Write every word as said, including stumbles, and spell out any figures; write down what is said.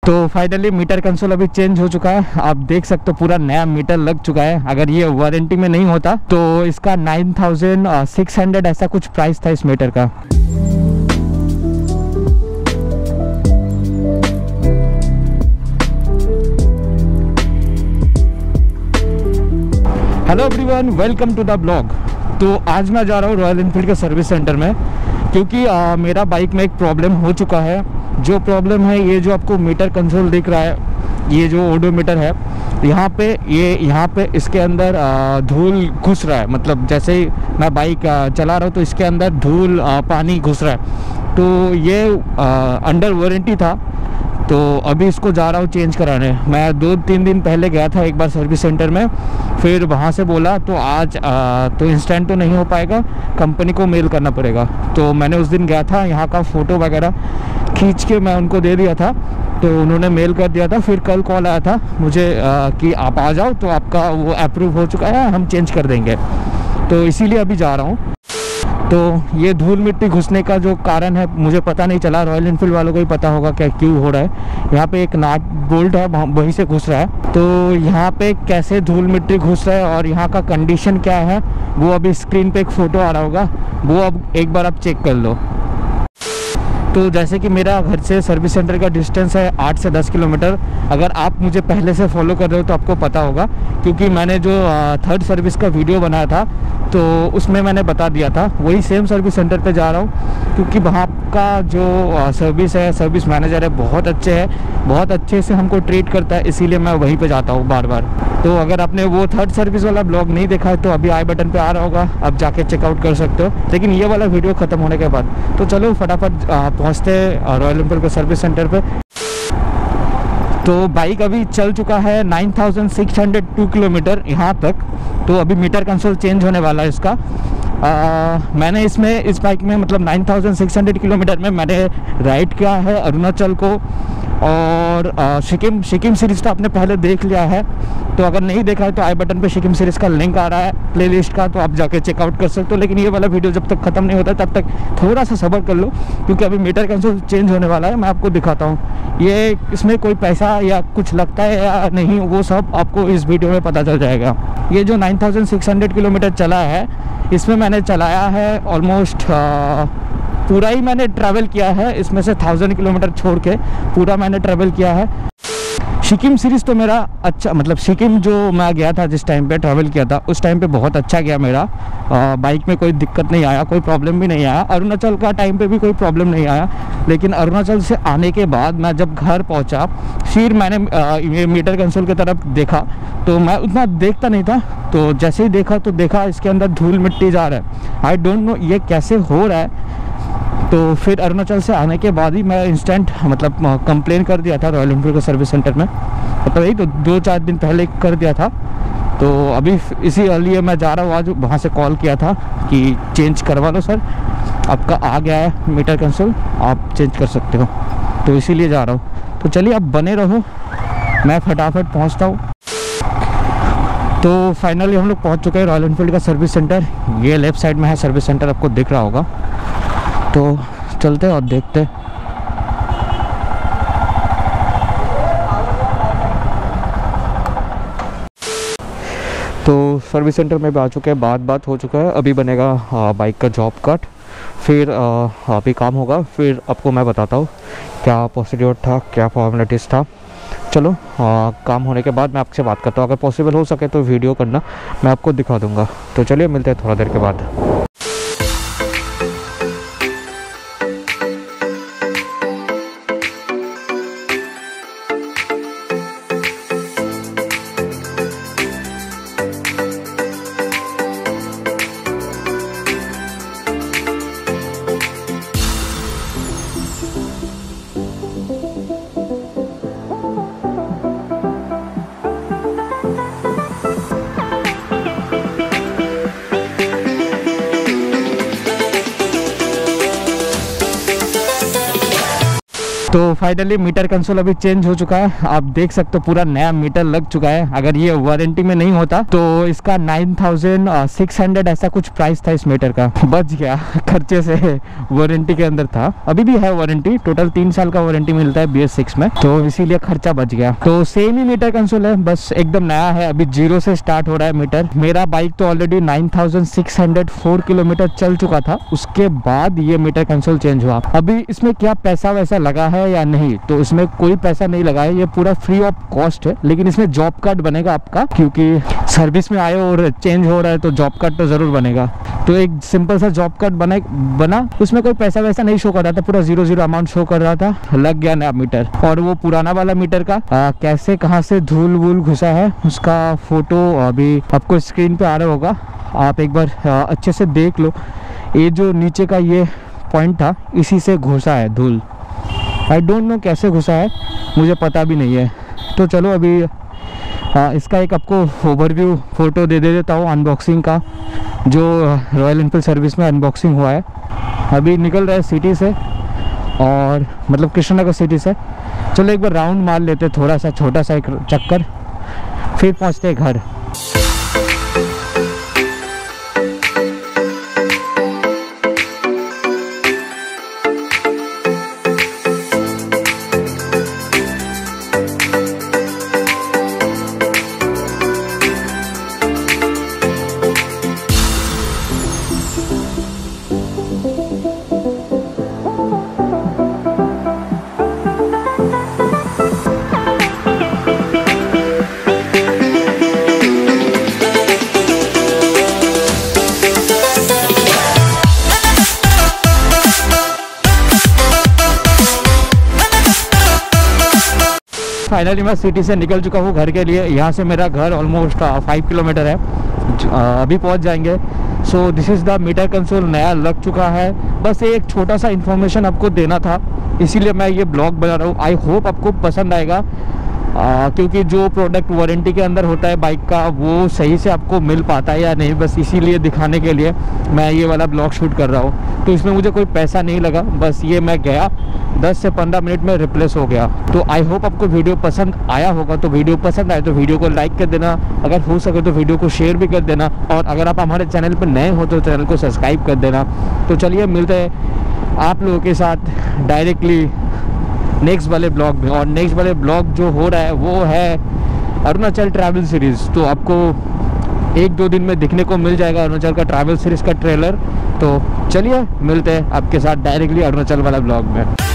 तो finally meter console अभी change हो चुका है, आप देख सकते हो पूरा नया मीटर लग चुका है। अगर ये वारंटी में नहीं होता तो इसका नाइन थाउजेंड सिक्स हंड्रेड ऐसा कुछ प्राइस था इस मीटर का। Hello everyone, welcome to the blog. तो आज मैं जा रहा हूँ रॉयल एनफील्ड के सर्विस सेंटर में, क्योंकि आ, मेरा बाइक में एक प्रॉब्लम हो चुका है। जो प्रॉब्लम है, ये जो आपको मीटर कंसोल दिख रहा है, ये जो ओडोमीटर है, यहाँ पे ये यहाँ पे इसके अंदर धूल घुस रहा है। मतलब जैसे ही मैं बाइक आ, चला रहा हूँ तो इसके अंदर धूल आ, पानी घुस रहा है। तो ये आ, अंडर वारंटी था, तो अभी इसको जा रहा हूँ चेंज कराने। मैं दो तीन दिन पहले गया था एक बार सर्विस सेंटर में, फिर वहाँ से बोला तो आज आ, तो इंस्टेंट तो नहीं हो पाएगा, कंपनी को मेल करना पड़ेगा। तो मैंने उस दिन गया था, यहाँ का फ़ोटो वगैरह खींच के मैं उनको दे दिया था, तो उन्होंने मेल कर दिया था। फिर कल कॉल आया था मुझे आ, कि आप आ जाओ, तो आपका वो अप्रूव हो चुका है, हम चेंज कर देंगे। तो इसीलिए अभी जा रहा हूँ। तो ये धूल मिट्टी घुसने का जो कारण है मुझे पता नहीं चला, रॉयल एनफील्ड वालों को ही पता होगा क्या क्यों हो रहा है। यहाँ पे एक नाट बोल्ट है, वहीं से घुस रहा है। तो यहाँ पे कैसे धूल मिट्टी घुस रहा है और यहाँ का कंडीशन क्या है, वो अभी स्क्रीन पे एक फ़ोटो आ रहा होगा, वो अब एक बार आप चेक कर लो। तो जैसे कि मेरा घर से सर्विस सेंटर का डिस्टेंस है आठ से दस किलोमीटर। अगर आप मुझे पहले से फॉलो कर रहे हो तो आपको पता होगा, क्योंकि मैंने जो थर्ड सर्विस का वीडियो बनाया था तो उसमें मैंने बता दिया था। वही सेम सर्विस सेंटर पे जा रहा हूँ, क्योंकि वहाँ का जो सर्विस है, सर्विस मैनेजर है, बहुत अच्छे है, बहुत अच्छे से हमको ट्रीट करता है, इसीलिए मैं वहीं पे जाता हूँ बार बार। तो अगर आपने वो थर्ड सर्विस वाला ब्लॉग नहीं देखा है तो अभी आई बटन पे आ रहा होगा, आप जाके चेकआउट कर सकते हो। लेकिन ये वाला वीडियो ख़त्म होने के बाद तो चलो फटाफट पहुँचते रॉयल एनफील्ड के सर्विस सेंटर पे। तो बाइक अभी चल चुका है nine thousand six hundred two kilometre यहाँ तक। तो अभी मीटर कंसोल चेंज होने वाला है इसका। आ, मैंने इसमें इस बाइक में मतलब nine thousand six hundred kilometre में मैंने राइड किया है अरुणाचल को और सिक्किम सिक्किम सीरीज़ तो आपने पहले देख लिया है। तो अगर नहीं देखा है तो आई बटन पे सिक्किम सीरीज़ का लिंक आ रहा है प्लेलिस्ट का, तो आप जाके चेकआउट कर सकते हो। लेकिन ये वाला वीडियो जब तक ख़त्म नहीं होता तब तक थोड़ा सा सब्र कर लो, क्योंकि अभी मीटर कंसोल चेंज होने वाला है। मैं आपको दिखाता हूँ, ये इसमें कोई पैसा या कुछ लगता है या नहीं, वो सब आपको इस वीडियो में पता चल जाएगा। ये जो nine thousand six hundred kilometre चला है, इसमें मैंने चलाया है ऑलमोस्ट पूरा ही मैंने ट्रैवल किया है, इसमें से थाउजेंड किलोमीटर छोड़ के पूरा मैंने ट्रैवल किया है। सिक्किम सीरीज़ तो मेरा अच्छा, मतलब सिक्किम जो मैं गया था, जिस टाइम पे ट्रैवल किया था उस टाइम पे बहुत अच्छा गया मेरा। आ, बाइक में कोई दिक्कत नहीं आया, कोई प्रॉब्लम भी नहीं आया। अरुणाचल का टाइम पे भी कोई प्रॉब्लम नहीं आया। लेकिन अरुणाचल से आने के बाद मैं जब घर पहुंचा, फिर मैंने आ, मीटर कंसोल की तरफ देखा, तो मैं उतना देखता नहीं था। तो जैसे ही देखा तो देखा इसके अंदर धूल मिट्टी जा रहा है। आई डोंट नो ये कैसे हो रहा है। तो फिर अरुणाचल से आने के बाद ही मैं इंस्टेंट मतलब कंप्लेन कर दिया था रॉयल एनफील्ड के सर्विस सेंटर में। मतलब यही तो दो चार दिन पहले कर दिया था। तो अभी इसी लिए मैं जा रहा हूँ, आज वहाँ से कॉल किया था कि चेंज करवा लो सर, आपका आ गया है मीटर कंसोल, आप चेंज कर सकते हो। तो इसीलिए जा रहा हूँ। तो चलिए आप बने रहो, मैं फटाफट पहुँचता हूँ। तो फाइनली हम लोग पहुँच चुके हैं रॉयल एनफील्ड का सर्विस सेंटर। ये लेफ्ट साइड में है सर्विस सेंटर, आपको दिख रहा होगा। तो चलते और देखते। तो सर्विस सेंटर में भी आ चुके हैं, बात बात हो चुका है। अभी बनेगा बाइक का जॉब कट, फिर अभी काम होगा, फिर आपको मैं बताता हूँ क्या प्रोसीड्योर था, क्या फॉर्मेलिटीज़ था। चलो आ, काम होने के बाद मैं आपसे बात करता हूँ। अगर पॉसिबल हो सके तो वीडियो करना, मैं आपको दिखा दूँगा। तो चलिए मिलते हैं थोड़ा देर के बाद। तो फाइनली मीटर कंसोल अभी चेंज हो चुका है, आप देख सकते हो पूरा नया मीटर लग चुका है। अगर ये वारंटी में नहीं होता तो इसका नाइन थाउजेंड सिक्स हंड्रेड ऐसा कुछ प्राइस था इस मीटर का, बच गया खर्चे से, वारंटी के अंदर था। अभी भी है वारंटी, टोटल तीन साल का वारंटी मिलता है बी एस सिक्स में, तो इसीलिए खर्चा बच गया। तो सेम ही मीटर कंसोल है, बस एकदम नया है, अभी जीरो से स्टार्ट हो रहा है मीटर। मेरा बाइक तो already nine thousand six hundred four kilometre चल चुका था, उसके बाद ये मीटर कंसोल चेंज हुआ। अभी इसमें क्या पैसा वैसा लगा है या नहीं, तो इसमें कोई पैसा नहीं लगा है, ये पूरा फ्री ऑफ कॉस्ट है। लेकिन इसमें जॉब कार्ड बनेगा आपका, क्योंकि सर्विस में आए और चेंज हो रहा है तो जॉब कार्ड तो जरूर बनेगा। तो एक सिंपल सा जॉब कार्ड बना बना उसमें कोई पैसा वैसा नहीं शो कर रहा था, पूरा जीरो जीरो अमाउंट शो कर रहा था। लग गया नया मीटर। और वो पुराना वाला मीटर का आ, कैसे कहाँ से धूल वूल घुसा है उसका फोटो अभी आपको स्क्रीन पे आ रहा होगा, आप एक बार आ, अच्छे से देख लो। ये जो नीचे का ये पॉइंट था, इसी से घुसा है धूल। आई डोंट नो कैसे घुसा है, मुझे पता भी नहीं है। तो चलो अभी आ, इसका एक आपको ओवरव्यू फ़ोटो दे दे देता हूँ अनबॉक्सिंग का, जो रॉयल एनफील्ड सर्विस में अनबॉक्सिंग हुआ है। अभी निकल रहा है सिटी से, और मतलब कृष्णनगर सिटी से। चलो एक बार राउंड मार लेते, थोड़ा सा छोटा सा एक चक्कर, फिर पहुँचते घर। फाइनली मैं सिटी से निकल चुका हूँ घर के लिए। यहाँ से मेरा घर ऑलमोस्ट फाइव किलोमीटर है, अभी पहुँच जाएंगे। So this is the meter console, नया लग चुका है। बस एक छोटा सा इन्फॉर्मेशन आपको देना था, इसीलिए मैं ये ब्लॉग बना रहा हूँ। आई होप आपको पसंद आएगा, आ, क्योंकि जो प्रोडक्ट वारंटी के अंदर होता है बाइक का, वो सही से आपको मिल पाता है या नहीं, बस इसीलिए दिखाने के लिए मैं ये वाला ब्लॉग शूट कर रहा हूँ। तो इसमें मुझे कोई पैसा नहीं लगा, बस ये मैं गया दस से पंद्रह मिनट में रिप्लेस हो गया। तो आई होप आपको वीडियो पसंद आया होगा। तो वीडियो पसंद आए तो वीडियो को लाइक कर देना, अगर हो सके तो वीडियो को शेयर भी कर देना, और अगर आप हमारे चैनल पर नए हो तो चैनल को सब्सक्राइब कर देना। तो चलिए मिलते हैं आप लोगों के साथ डायरेक्टली नेक्स्ट वाले ब्लॉग में। और नेक्स्ट वाले ब्लॉग जो हो रहा है वो है अरुणाचल ट्रैवल सीरीज़। तो आपको एक दो दिन में दिखने को मिल जाएगा अरुणाचल का ट्रैवल सीरीज़ का ट्रेलर। तो चलिए मिलते हैं आपके साथ डायरेक्टली अरुणाचल वाला ब्लॉग में।